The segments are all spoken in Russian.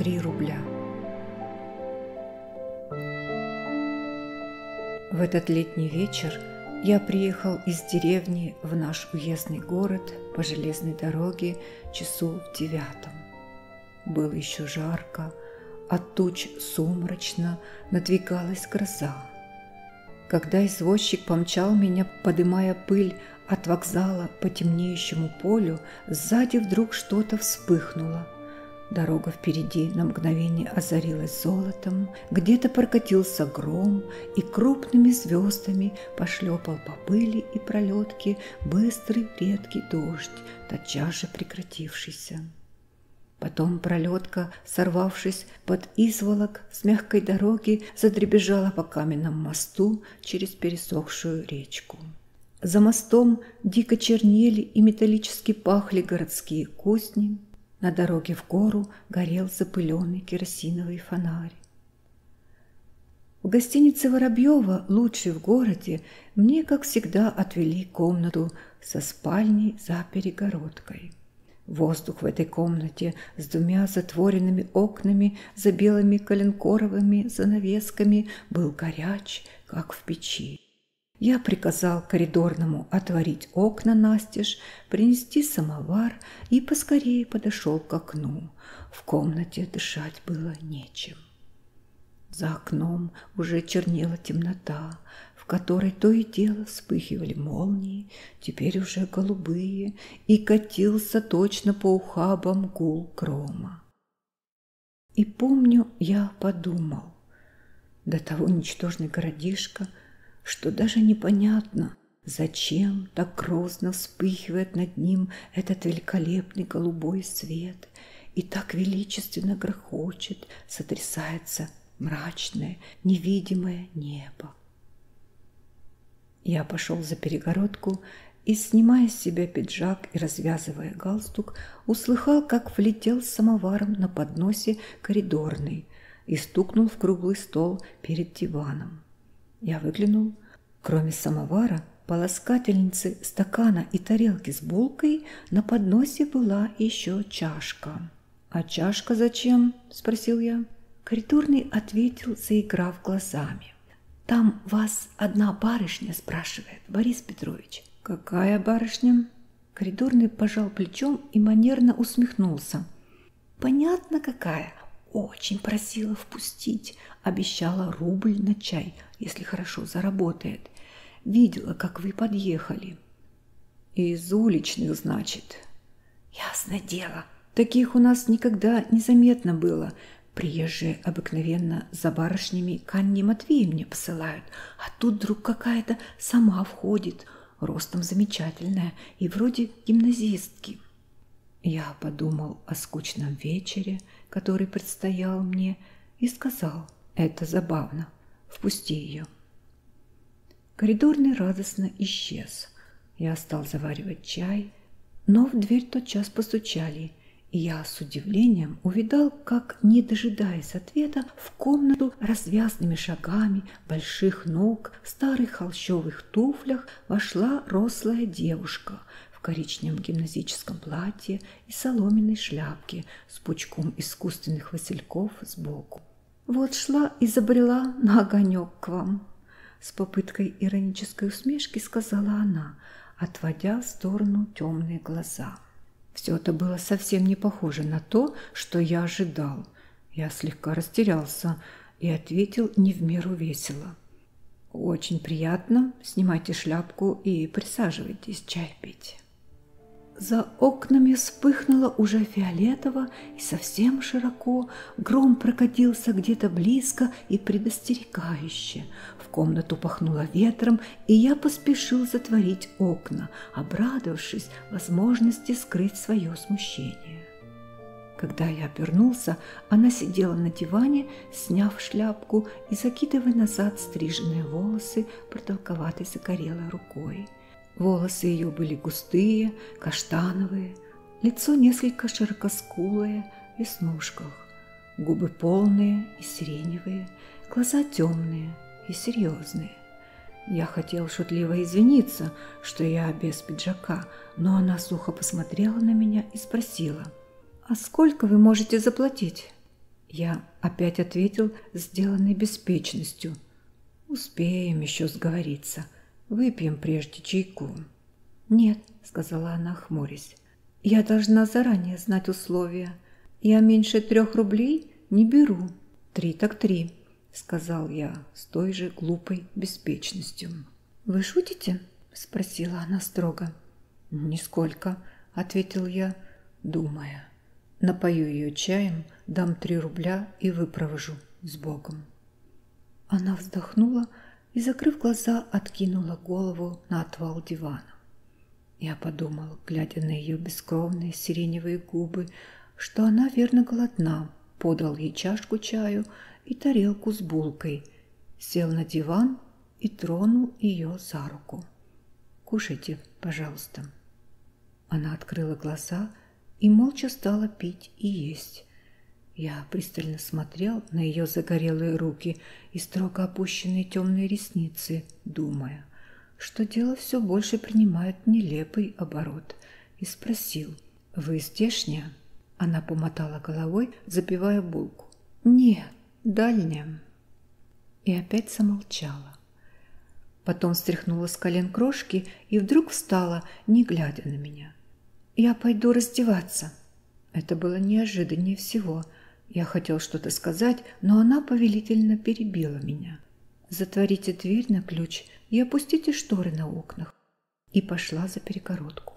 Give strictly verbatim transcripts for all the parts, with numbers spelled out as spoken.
три рубля. В этот летний вечер я приехал из деревни в наш уездный город по железной дороге часу в девятом. Было еще жарко, от туч сумрачно надвигалась гроза. Когда извозчик помчал меня, подымая пыль от вокзала по темнеющему полю, сзади вдруг что-то вспыхнуло. Дорога впереди на мгновение озарилась золотом, где-то прокатился гром и крупными звездами пошлепал по пыли и пролетке быстрый редкий дождь, тотчас же прекратившийся. Потом пролетка, сорвавшись под изволок с мягкой дороги, задребезжала по каменному мосту через пересохшую речку. За мостом дико чернели и металлически пахли городские кузни. На дороге в гору горел запыленный керосиновый фонарь. В гостинице Воробьева, лучшей в городе, мне, как всегда, отвели комнату со спальней за перегородкой. Воздух в этой комнате с двумя затворенными окнами за белыми коленкоровыми занавесками был горяч, как в печи. Я приказал коридорному отворить окна настежь, принести самовар и поскорее подошел к окну. В комнате дышать было нечем. За окном уже чернела темнота, в которой то и дело вспыхивали молнии, теперь уже голубые, и катился точно по ухабам гул грома. И помню, я подумал, до того ничтожный городишко, что даже непонятно, зачем так грозно вспыхивает над ним этот великолепный голубой свет и так величественно грохочет, сотрясается мрачное, невидимое небо. Я пошел за перегородку и, снимая с себя пиджак и развязывая галстук, услыхал, как влетел с самоваром на подносе коридорный и стукнул в круглый стол перед диваном. Я выглянул. Кроме самовара, полоскательницы, стакана и тарелки с булкой, на подносе была еще чашка. «А чашка зачем?» – спросил я. Коридорный ответил, заиграв глазами. «Там вас одна барышня спрашивает, Борис Петрович». «Какая барышня?» Коридорный пожал плечом и манерно усмехнулся. «Понятно, какая. Очень просила впустить. Обещала рубль на чай, если хорошо заработает. Видела, как вы подъехали». «Из уличных, значит?» «Ясное дело. Таких у нас никогда не заметно было. Приезжие обыкновенно за барышнями к Анне Матвеевне посылают, а тут вдруг какая-то сама входит, ростом замечательная и вроде гимназистки». Я подумал о скучном вечере, который предстоял мне, и сказал: «Это забавно. Впусти ее». Коридорный радостно исчез. Я стал заваривать чай, но в дверь тотчас постучали, и я с удивлением увидал, как, не дожидаясь ответа, в комнату развязными шагами больших ног в старых холщовых туфлях вошла рослая девушка в коричневом гимназическом платье и соломенной шляпке с пучком искусственных васильков сбоку. «Вот шла и забрела на огонек к вам», — с попыткой иронической усмешки сказала она, отводя в сторону темные глаза. Все это было совсем не похоже на то, что я ожидал. Я слегка растерялся и ответил не в меру весело: «Очень приятно. Снимайте шляпку и присаживайтесь чай пить». За окнами вспыхнуло уже фиолетово и совсем широко, гром прокатился где-то близко и предостерегающе. В комнату пахнуло ветром, и я поспешил затворить окна, обрадовавшись возможности скрыть свое смущение. Когда я обернулся, она сидела на диване, сняв шляпку и закидывая назад стриженные волосы продолговатой загорелой рукой. Волосы ее были густые, каштановые, лицо несколько широкоскулое, в веснушках, губы полные и сиреневые, глаза темные и серьезные. Я хотел шутливо извиниться, что я без пиджака, но она сухо посмотрела на меня и спросила: «А сколько вы можете заплатить?» Я опять ответил, сделанной беспечностью. «Успеем еще сговориться. Выпьем прежде чайку». «Нет», — сказала она, хмурясь. «Я должна заранее знать условия. Я меньше трех рублей не беру. Три так три», — сказал я с той же глупой беспечностью. «Вы шутите?» — спросила она строго. «Нисколько», — ответил я, думая. «Напою ее чаем, дам три рубля и выпровожу с Богом». Она вздохнула и, закрыв глаза, откинула голову на отвал дивана. Я подумал, глядя на ее бескровные сиреневые губы, что она верно голодна, подал ей чашку чаю и тарелку с булкой, сел на диван и тронул ее за руку. «Кушайте, пожалуйста». Она открыла глаза и молча стала пить и есть. Я пристально смотрел на ее загорелые руки и строго опущенные темные ресницы, думая, что дело все больше принимает нелепый оборот, и спросил: «Вы здешняя?» Она помотала головой, запивая булку. «Нет, дальняя». И опять замолчала. Потом стряхнула с колен крошки и вдруг встала, не глядя на меня. «Я пойду раздеваться». Это было неожиданнее всего. Я хотел что-то сказать, но она повелительно перебила меня. «Затворите дверь на ключ и опустите шторы на окнах». И пошла за перегородку.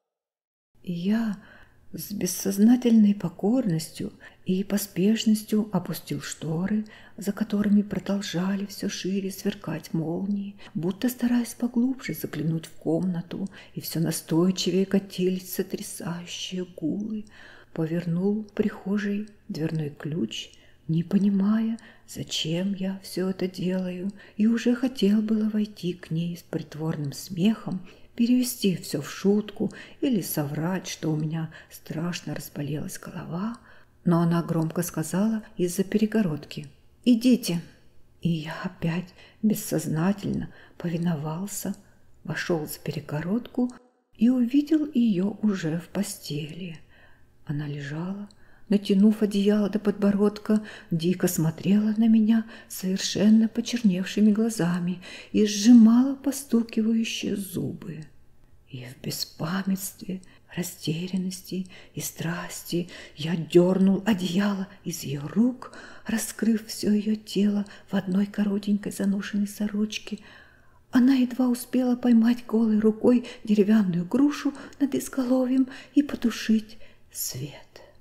И я с бессознательной покорностью и поспешностью опустил шторы, за которыми продолжали все шире сверкать молнии, будто стараясь поглубже заглянуть в комнату, и все настойчивее катились сотрясающие гулы. Повернул в прихожей дверной ключ, не понимая, зачем я все это делаю, и уже хотел было войти к ней с притворным смехом, перевести все в шутку или соврать, что у меня страшно разболелась голова, но она громко сказала из-за перегородки: «Идите». И я опять бессознательно повиновался, вошел за перегородку и увидел ее уже в постели. Она лежала, натянув одеяло до подбородка, дико смотрела на меня совершенно почерневшими глазами и сжимала постукивающие зубы. И в беспамятстве, растерянности и страсти я дернул одеяло из ее рук, раскрыв все ее тело в одной коротенькой заношенной сорочке. Она едва успела поймать голой рукой деревянную грушу над изголовьем и потушить свет.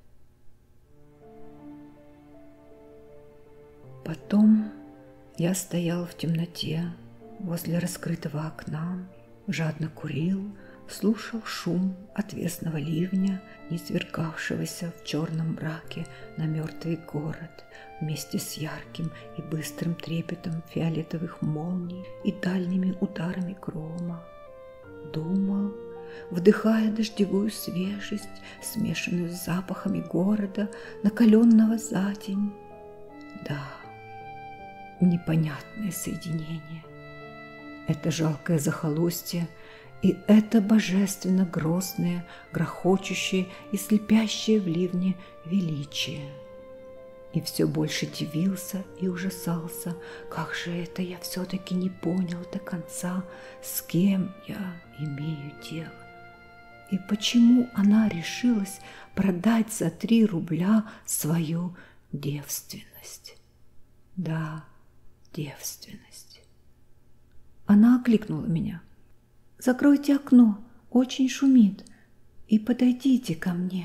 Потом я стоял в темноте возле раскрытого окна, жадно курил, слушал шум отвесного ливня, низвергавшегося в черном мраке на мертвый город вместе с ярким и быстрым трепетом фиолетовых молний и дальними ударами грома. Думал, вдыхая дождевую свежесть, смешанную с запахами города, накаленного за день. Да, непонятное соединение. Это жалкое захолустье и это божественно грозное, грохочущее и слепящее в ливне величие. И все больше дивился и ужасался, как же это я все-таки не понял до конца, с кем я имею дело. И почему она решилась продать за три рубля свою девственность? Да, девственность. Она окликнула меня: «Закройте окно, очень шумит, и подойдите ко мне».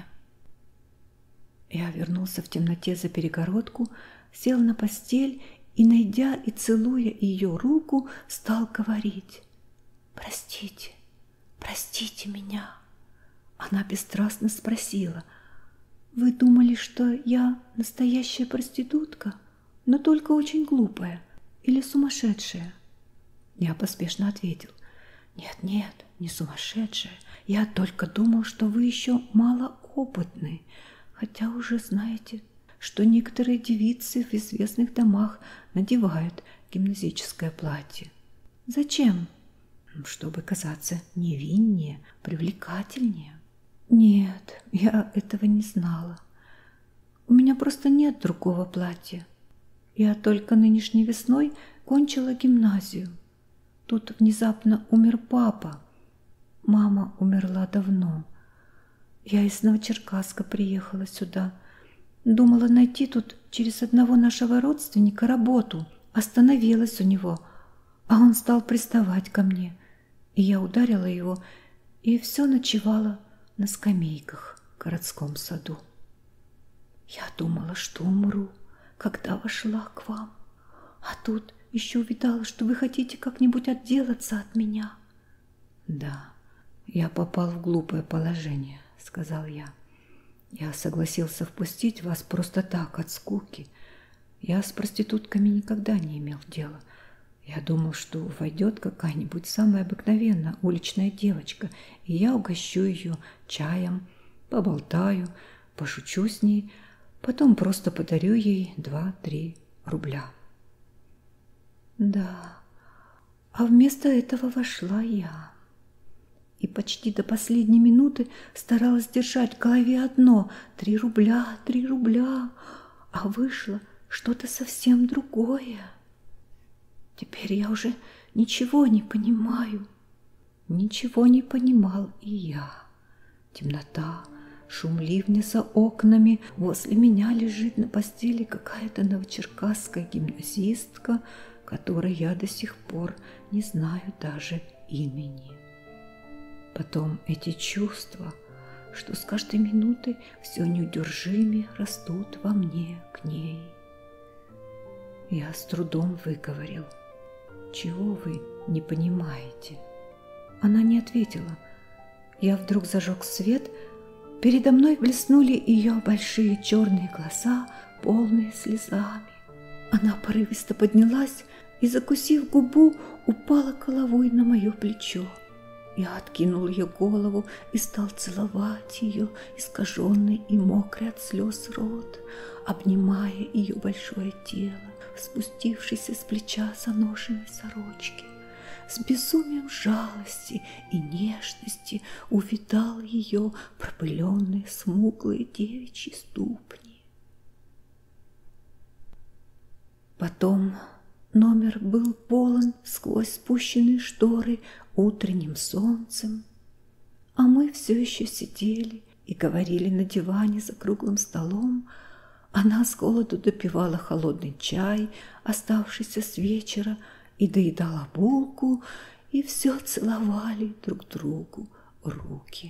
Я вернулся в темноте за перегородку, сел на постель и, найдя и целуя ее руку, стал говорить: «Простите, простите меня». Она бесстрастно спросила: «Вы думали, что я настоящая проститутка, но только очень глупая или сумасшедшая?» Я поспешно ответил: «Нет, нет, не сумасшедшая. Я только думал, что вы еще малоопытны, хотя уже знаете, что некоторые девицы в известных домах надевают гимназическое платье. Зачем? Чтобы казаться невиннее, привлекательнее». «Нет, я этого не знала». У меня просто нет другого платья. Я только нынешней весной кончила гимназию. Тут внезапно умер папа. Мама умерла давно. Я из Новочеркасска приехала сюда. Думала найти тут через одного нашего родственника работу. Остановилась у него, а он стал приставать ко мне. И я ударила его, и все ночевала на скамейках в городском саду. Я думала, что умру, когда вошла к вам. А тут еще увидала, что вы хотите как-нибудь отделаться от меня. Да, я попал в глупое положение, сказал я. Я согласился впустить вас просто так, от скуки. Я с проститутками никогда не имел дела. Я думал, что войдет какая-нибудь самая обыкновенная уличная девочка, и я угощу ее чаем, поболтаю, пошучу с ней, потом просто подарю ей два-три рубля. Да, а вместо этого вошла я. И почти до последней минуты старалась держать в голове одно – три рубля, три рубля, а вышло что-то совсем другое. Теперь я уже ничего не понимаю. Ничего не понимал и я. Темнота, шум ливня за окнами, возле меня лежит на постели какая-то новочеркасская гимназистка, которой я до сих пор не знаю даже имени. Потом эти чувства, что с каждой минутой все неудержимее растут во мне к ней. Я с трудом выговорил: «Чего вы не понимаете?» Она не ответила. Я вдруг зажег свет. Передо мной блеснули ее большие черные глаза, полные слезами. Она порывисто поднялась и, закусив губу, упала головой на мое плечо. Я откинул ее голову и стал целовать ее искаженный и мокрый от слез рот, обнимая ее большое тело, спустившееся с плеча заношенной сорочки. С безумием жалости и нежности увидал ее пропыленные смуглые девичьи ступни. Потом номер был полон сквозь спущенные шторы утренним солнцем, а мы все еще сидели и говорили на диване за круглым столом. Она с голоду допивала холодный чай, оставшийся с вечера, и доедала булку, и все целовали друг другу руки.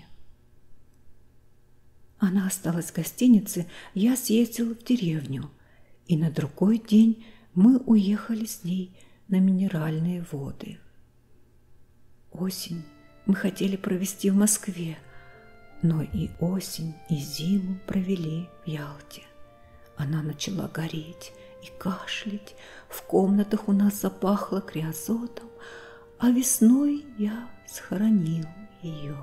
Она осталась в гостинице, я съездила в деревню, и на другой день мы уехали с ней на Минеральные воды. Осень мы хотели провести в Москве, но и осень, и зиму провели в Ялте. Она начала гореть и кашлять, в комнатах у нас запахло криозотом, а весной я схоронил ее.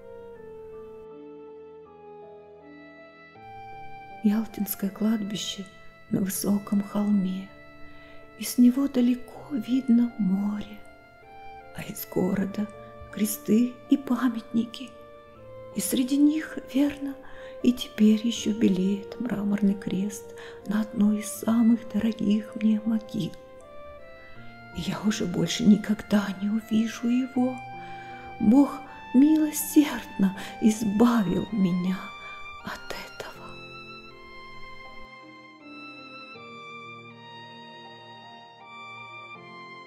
Ялтинское кладбище на высоком холме, и с него далеко видно море, а из города кресты и памятники, и среди них, верно, и теперь еще белеет мраморный крест на одной из самых дорогих мне могил. И я уже больше никогда не увижу его. Бог милосердно избавил меня от этого.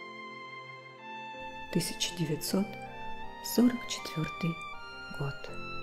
тысяча девятьсот сорок четвёртый год.